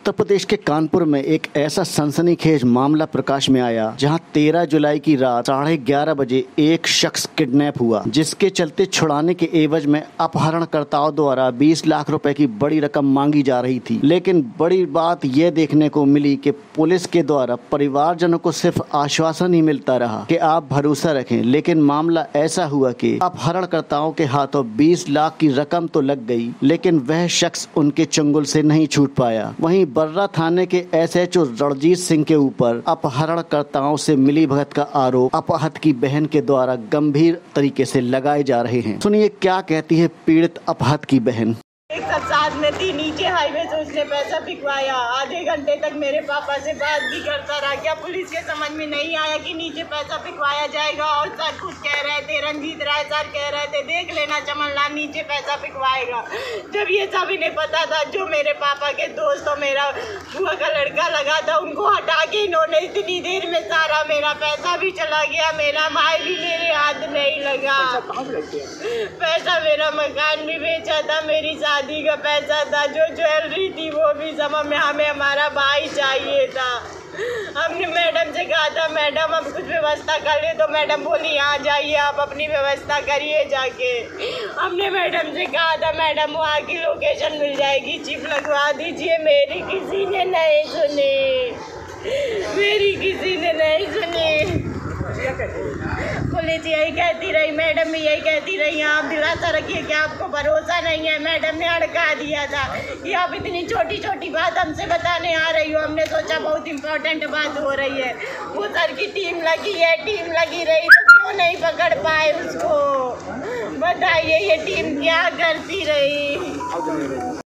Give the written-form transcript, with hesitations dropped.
उत्तर प्रदेश के कानपुर में एक ऐसा सनसनीखेज मामला प्रकाश में आया जहां 13 जुलाई की रात 11:30 बजे एक शख्स किडनैप हुआ, जिसके चलते छुड़ाने के एवज में अपहरणकर्ताओं द्वारा 20 लाख रुपए की बड़ी रकम मांगी जा रही थी। लेकिन बड़ी बात यह देखने को मिली कि पुलिस के द्वारा परिवारजनों को सिर्फ आश्वासन ही मिलता रहा कि आप भरोसा रखें, लेकिन मामला ऐसा हुआ कि अपहरणकर्ताओं के हाथों 20 लाख की रकम तो लग गई, लेकिन वह शख्स उनके चंगुल से नहीं छूट पाया। वहीं बर्रा थाने के SHO रणजीत सिंह के ऊपर अपहरणकर्ताओं से मिलीभगत का आरोप अपहत की बहन के द्वारा गंभीर तरीके से लगाए जा रहे हैं। सुनिए क्या कहती है पीड़ित अपहत की बहन। एक सब साथ में थी, नीचे हाईवे से उसने पैसा भिजवाया। आधे घंटे तक मेरे पापा से बात भी करता रहा। क्या पुलिस के समझ में नहीं आया कि नीचे पैसा भिजवाया जाएगा? और सर कुछ कह रहे थे, रंजीत राय सर कह रहे थे देख लेना चमन लाल नीचे पैसा भिजवाएगा। जब ये सब इन्हें पता था, जो मेरे पापा के दोस्त और मेरा बुआ का लड़का लगा था, उनको हटा के इन्होंने इतनी देर में सारा मेरा पैसा भी चला गया, मेरा माल भी मेरे हाथ नहीं लगा। पैसा मेरा मकान भी बेचा था, मेरी शादी का पैसा था, जो ज्वेलरी थी वो भी सब हमें हमारा भाई चाहिए था। हमने मैडम से कहा था मैडम अब कुछ व्यवस्था कर ले, तो मैडम बोली यहाँ जाइए आप अपनी व्यवस्था करिए जाके। हमने मैडम से कहा था मैडम वहाँ की लोकेशन मिल जाएगी, चिप लगवा दीजिए। मेरी किसी ने नहीं सुनी, मेरी किसी ने नहीं सुनी। पुलिस यही कहती रही, मैडम भी यही कहती रही, आप दिलासा रखिए कि आपको भरोसा नहीं है। मैडम ने अड़का दिया था कि आप इतनी छोटी छोटी बात हमसे बताने आ रही हो। हमने सोचा बहुत इम्पोर्टेंट बात हो रही है। वो सर की टीम लगी है, टीम लगी रही तो क्यों नहीं पकड़ पाए उसको? बताइए ये टीम क्या करती रही?